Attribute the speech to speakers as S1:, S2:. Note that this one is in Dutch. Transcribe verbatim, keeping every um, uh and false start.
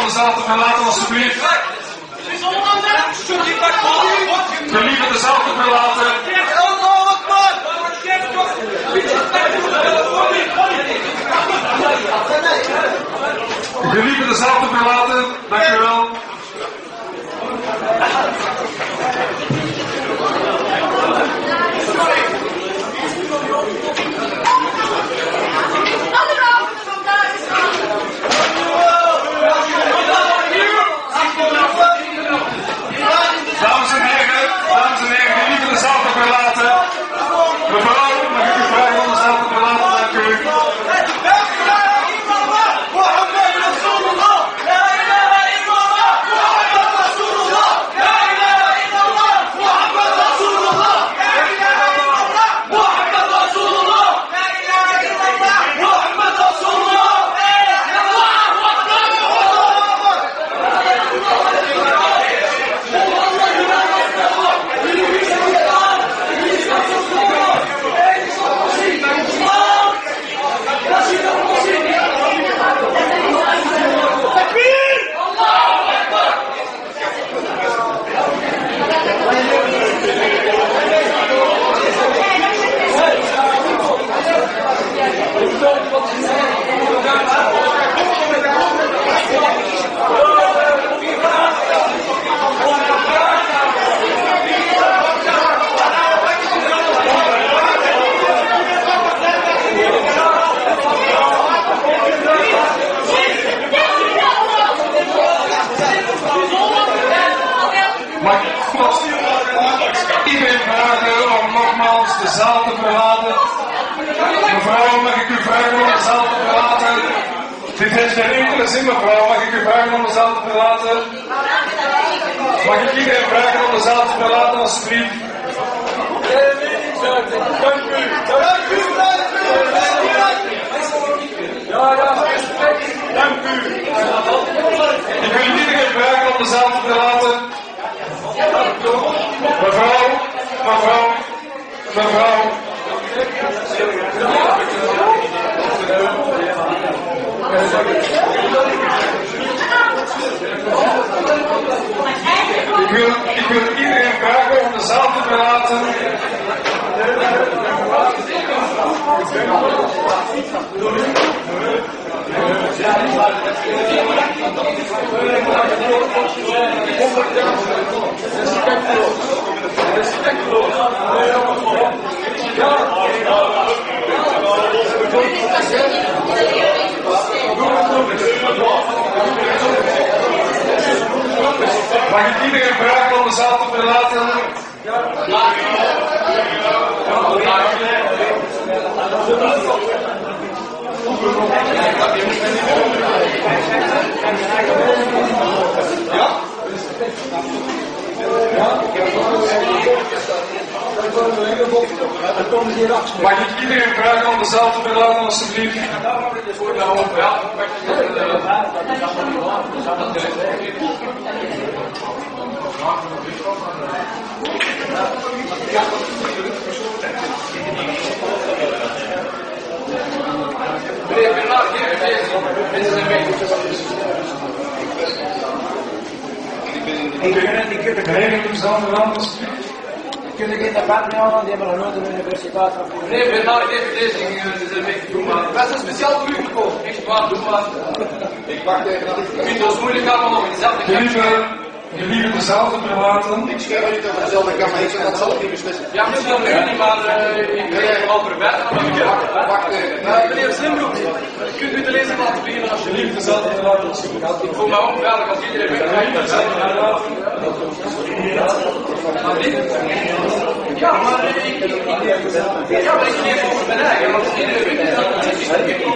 S1: de zaal te verlaten, alstublieft. Gelieve de zaal te verlaten. Gelieve de zaal te verlaten. Dank u wel. Dames en heren, dames en heren, gelieve de zaal te verlaten. Mevrouw, mag ik u vragen om de zaal te verlaten? Dank u. Mag ik iedereen vragen om nogmaals de zaal te verlaten? Mevrouw, mag ik u vragen om de zaal te verlaten? Dit heeft geen enkele zin, mevrouw. Mag ik u vragen om de zaal te verlaten? Mag ik iedereen vragen om de zaal te verlaten, alsjeblieft? Dank u. Dank u. Ja, ja, dank u. Ik wil iedereen vragen om de zaal te verlaten. Mevrouw, mevrouw, mevrouw. Ik wil, ik wil iedereen vragen om de zaal te verlaten. Mag ik iedereen vragen om de zaal te verlaten? Mag ik iedereen vragen om de zaal te verlaten, alsjeblieft? Meneer Bernard, mensen zijn weg.
S2: Die kunnen geen debat meer houden, die hebben nog nooit een universiteit van voor.
S1: Meneer Bernard, even deze zijn weg. Doe maar. Dat is speciaal voor u gekomen. Echt waar, doe maar. Ik wacht even. Ik vind het moeilijk allemaal nog in dezelfde kamer. Je liever de zaal te verlaten.
S3: Ik scherm niet over dezelfde kamer, ik zeg dat zal ik niet beslissen.
S1: Ja, misschien nu niet, maar uh, ik wil er wel verwijten.
S3: Wacht even.
S1: Uh, meneer Slimbroek, kunt u de lezing laten beginnen alsjeblieft de zaal te verlaten? Ik voel me onveilig als iedereen weg gaat. De zaal te verlaten. Ja, maar ik, ik, ik, ja, maar ik leef over mijn eigen, want iedereen weg.